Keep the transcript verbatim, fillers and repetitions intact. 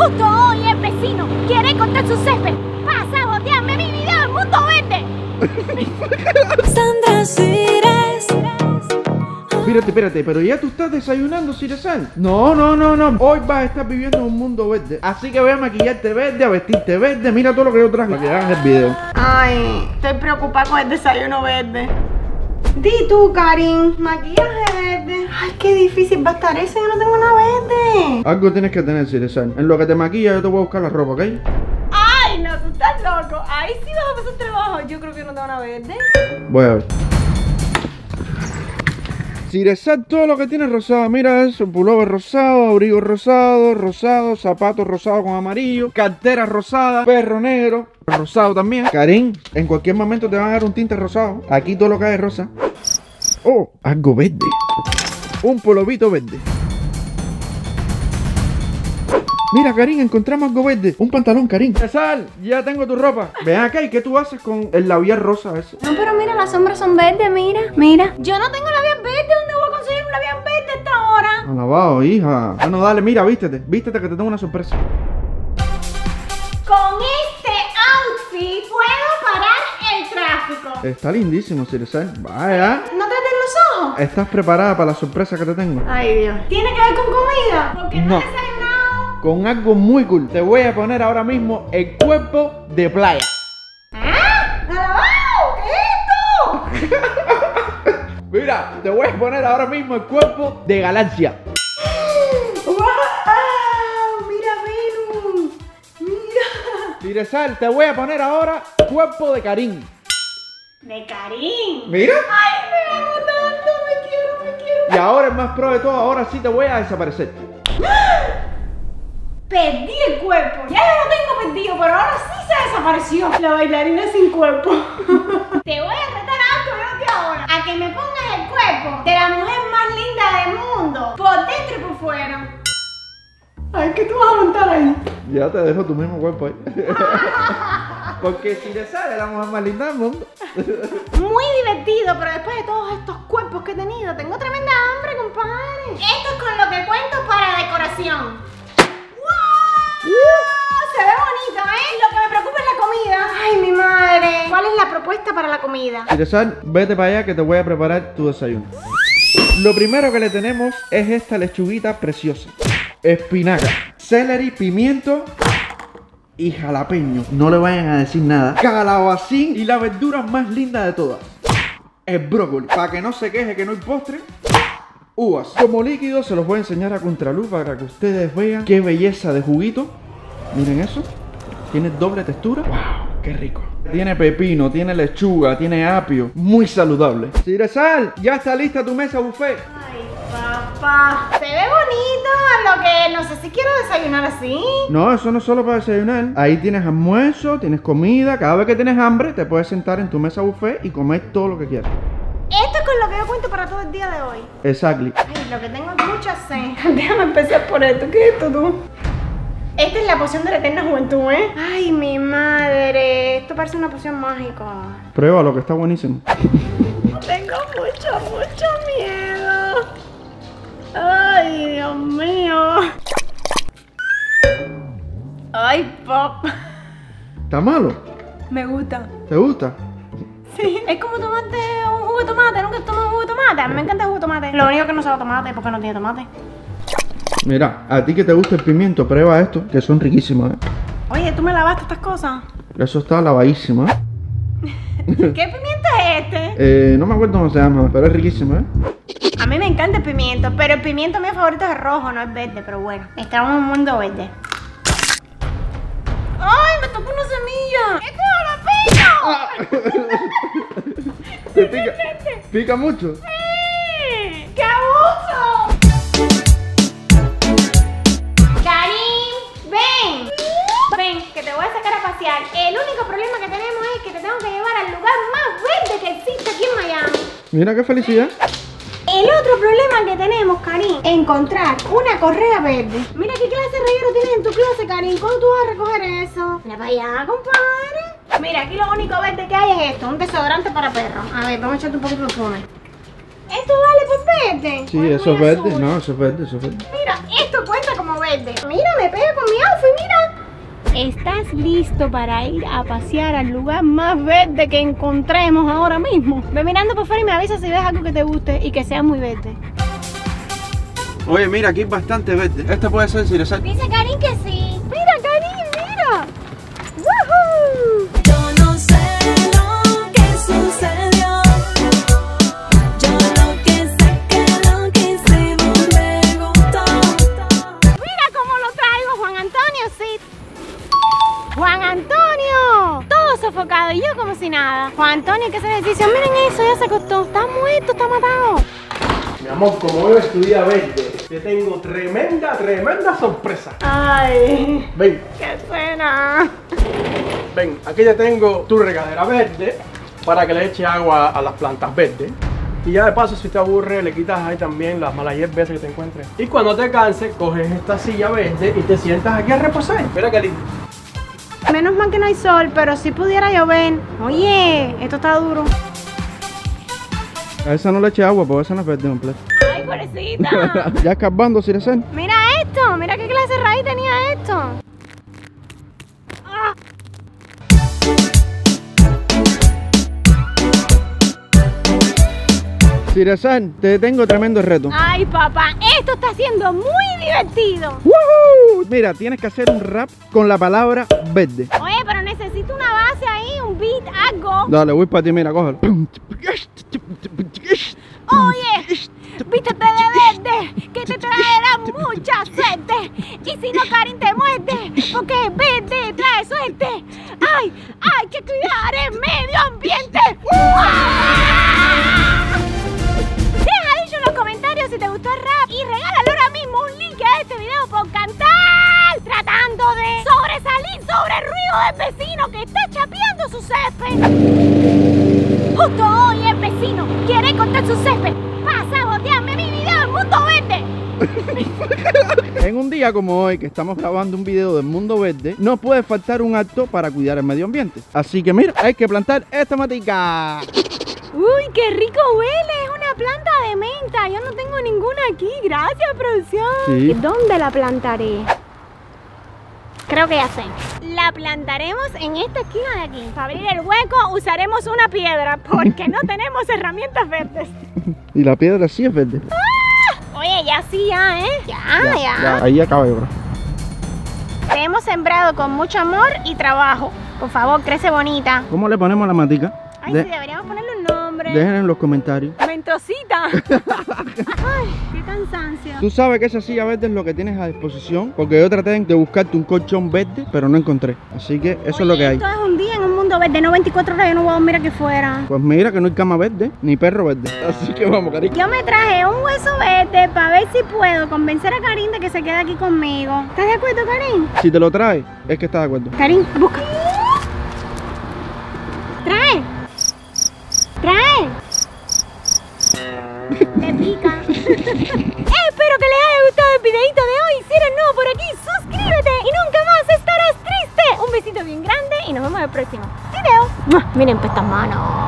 Justo hoy el vecino quiere cortar su césped. Pasa a botearme mi video del mundo verde. Sandra Cires. Espérate, espérate, pero ya tú estás desayunando, Ciresal. No, no, no, no. Hoy vas a estar viviendo en un mundo verde. Así que voy a maquillarte verde, a vestirte verde. Mira todo lo que yo traje para que hagas el video. Ay, estoy preocupada con el desayuno verde. Di tú, Karin, maquillaje verde. Ay, qué difícil va a estar eso, yo no tengo nada verde. Algo tienes que tener, Ciresal. En lo que te maquilla yo te voy a buscar la ropa, ¿ok? Ay, no, tú estás loco. Ahí sí vas a pasar trabajo. Yo creo que no tengo nada verde. Voy a ver. Ciresal, todo lo que tiene rosado. Mira eso, pullover rosado, abrigo rosado, rosado, zapatos rosados con amarillo, cartera rosada, perro negro, rosado también. Karin, en cualquier momento te van a dar un tinte rosado. Aquí todo lo que hay es rosa. Oh, algo verde. Un polovito verde. Mira, Karin, encontramos algo verde. Un pantalón, Karin. Ciresal, ya tengo tu ropa. Ven acá, ¿y qué tú haces con el labial rosa ese? No, pero mira, las sombras son verdes, mira. Mira. Yo no tengo labial verde. ¿Dónde voy a conseguir un labial verde a esta hora? Alabado, hija. Bueno, dale, mira, vístete. Vístete que te tengo una sorpresa. Con este outfit puedo parar el tráfico. Está lindísimo, Ciresal. Vaya. ¿No te den los ojos? ¿Estás preparada para la sorpresa que te tengo? Ay, Dios. ¿Tiene que ver con comida? Porque no No. he desayunado. Con algo muy cool. Te voy a poner ahora mismo el cuerpo de playa. ¿Ah? ¡Alabao! ¿Qué es esto? Mira, te voy a poner ahora mismo el cuerpo de galaxia. ¡Wow! ¡Mira, Venus! ¡Mira! Ciresal, te voy a poner ahora cuerpo de Karin. De Karin. Mira. ¡Ay, me amo tanto! ¡Me quiero, me quiero! Y ahora el más pro de todo, ahora sí te voy a desaparecer. Perdí el cuerpo. Ya yo lo tengo perdido, pero ahora sí se desapareció. La bailarina sin cuerpo. Te voy a retar a algo yo de ahora. A que me pongas el cuerpo de la mujer más linda del mundo. Por dentro y por fuera. Ay, ¿qué tú vas a montar ahí? Ya te dejo tu mismo cuerpo ahí. Porque Ciresal es la mujer más linda del mundo. Muy divertido, pero después de todos estos cuerpos que he tenido, tengo tremenda hambre, compadre. Esto es con lo que cuento para decoración. ¡Wow! Se ve bonito, ¿eh? Lo que me preocupa es la comida. Ay, mi madre. ¿Cuál es la propuesta para la comida? Ciresal, vete para allá que te voy a preparar tu desayuno. Lo primero que le tenemos es esta lechuguita preciosa. Espinaca, celery, pimiento y jalapeño. No le vayan a decir nada. Calabacín y la verdura más linda de todas, el brócoli. Para que no se queje que no hay postre. Uvas. Como líquido se los voy a enseñar a contraluz para que ustedes vean qué belleza de juguito. Miren eso. Tiene doble textura. ¡Wow! ¡Qué rico! Tiene pepino, tiene lechuga, tiene apio. Muy saludable. Ciresal, ya está lista tu mesa buffet. Ay, papá. Se ve bonito, lo que no sé si quiero desayunar así. No, eso no es solo para desayunar. Ahí tienes almuerzo, tienes comida. Cada vez que tienes hambre te puedes sentar en tu mesa buffet y comer todo lo que quieras. Esto es con lo que yo cuento para todo el día de hoy. Exactly. Ay, lo que tengo es mucha sed. Déjame empezar por esto. ¿Qué es esto tú? Esta es la poción de la eterna juventud, ¿eh? Ay, mi madre. Esto parece una poción mágica. Pruébalo, que está buenísimo. Tengo mucho, mucho miedo. Ay, Dios mío. Ay, pop. ¿Está malo? Me gusta. ¿Te gusta? Sí. Es como tomarte un jugo de tomate. ¿Nunca tomas un jugo de tomate? A mí me encanta el jugo de tomate. Lo único que no sabe tomate es porque no tiene tomate. Mira, a ti que te gusta el pimiento, prueba esto, que son riquísimos, ¿eh? Oye, ¿tú me lavaste estas cosas? Eso está lavadísimo, ¿eh? ¿Qué pimiento es este? Eh, no me acuerdo cómo se llama, pero es riquísimo, ¿eh? A mí me encanta el pimiento, pero el pimiento mío favorito es el rojo, no el verde, pero bueno. Estamos en un mundo verde. ¡Ay, me tocó una semilla! ¡Esto es jalapeño! ¿Te pica? ¿Pica mucho? ¡Sí! ¡Qué abuso! Karin, ven. Ven, que te voy a sacar a pasear. El único problema que tenemos es que te tengo que llevar al lugar más verde que existe aquí en Miami. Mira qué felicidad. El otro problema que tenemos, Karin, es encontrar una correa verde. Mira qué clase de reguero tienes en tu closet, Karin. ¿Cómo tú vas a recoger eso? Mira para allá, compadre. Mira, aquí lo único verde que hay es esto, un desodorante para perros. A ver, vamos a echarte un poquito de perfume. ¿Esto vale por verde? Sí, ¿O es eso muy es verde. azul? No, eso es verde, eso es verde. Mira, esto cuenta como verde. Mira, me pega con mi outfit, mira. ¿Estás listo para ir a pasear al lugar más verde que encontremos ahora mismo? Ve mirando por fuera y me avisa si ves algo que te guste y que sea muy verde. Oye, mira, aquí es bastante verde. Este puede ser Ciresal. Dice Karin que sí. Mira, Karin, mira. ¡Woohoo! Yo no sé lo que sucedió. Yo lo que sé que lo que hicimos me gustó. Mira cómo lo traigo, Juan Antonio, sí. Juan Antonio, todo sofocado y yo como si nada. Juan Antonio, ¿qué se ejercicio? Miren eso, ya se acostó. Está muerto, está matado. Mi amor, como hoy es tu día verde, te tengo tremenda, tremenda sorpresa. Ay, Ven, qué pena. ven, aquí te tengo tu regadera verde para que le eche agua a las plantas verdes. Y ya de paso, si te aburre, le quitas ahí también las malas hierbas que te encuentres. Y cuando te canses, coges esta silla verde y te sientas aquí a reposar. Mira qué lindo. Menos mal que no hay sol, pero si pudiera llover. Oye, esto está duro. A esa no le eche agua, porque esa no es verde completo. Ay, pobrecita. Ya escarbando, Ciresal. Mira esto, mira qué clase de raíz tenía esto. Ah. Ciresal, te tengo tremendo reto. Ay, papá, esto está siendo muy divertido. ¡Woohoo! Mira, tienes que hacer un rap con la palabra verde. Oye, pero necesito una base ahí, un beat, algo. Dale, voy para ti, mira, cógelo. Oye, vístete de verde, que te traerá mucha suerte. Y si no, Karin te muerde, porque verde trae suerte. Ay, hay que cuidar el medio ambiente. Deja dicho en los comentarios si te gustó el rap y regálale ahora mismo un link a este video por cantar, tratando de sobresalir sobre el ruido del vecino que está chapeando su césped. Justo hoy el vecino quiere cortar su césped para sabotearme mi video del mundo verde. En un día como hoy, que estamos grabando un video del mundo verde, no puede faltar un acto para cuidar el medio ambiente. Así que mira, hay que plantar esta matica. Uy, qué rico huele, es una planta de menta. Yo no tengo ninguna aquí, gracias, producción. Sí. ¿Dónde la plantaré? Creo que ya sé. La plantaremos en esta esquina de aquí. Para abrir el hueco usaremos una piedra porque no tenemos herramientas verdes. Y la piedra sí es verde. Oye, ya sí, ya, ¿eh? Ya, ya. Ya, ahí acabé, bro. Te hemos sembrado con mucho amor y trabajo. Por favor, crece bonita. ¿Cómo le ponemos la matica? Ay, De- sí, deberíamos ponerle un nombre. Dejen en los comentarios. Mentosita. Ay, qué cansancio. Tú sabes que esa silla verde es lo que tienes a disposición, porque yo traté de buscarte un colchón verde, pero no encontré. Así que eso Oye, es lo que hay. Esto es un día en un mundo verde, no veinticuatro horas, yo no voy a dormir aquí fuera. Pues mira que no hay cama verde, ni perro verde. Así que vamos, cariño. Yo me traje un hueso verde para ver si puedo convencer a Karin de que se quede aquí conmigo. ¿Estás de acuerdo, Karin? Si te lo traes, es que estás de acuerdo. Karin, busca. Trae. Trae. Te pica. Espero que les haya gustado el videito de hoy. Si eres nuevo por aquí, suscríbete y nunca más estarás triste. Un besito bien grande y nos vemos en el próximo video. ¡Mua! Miren pues estas manos.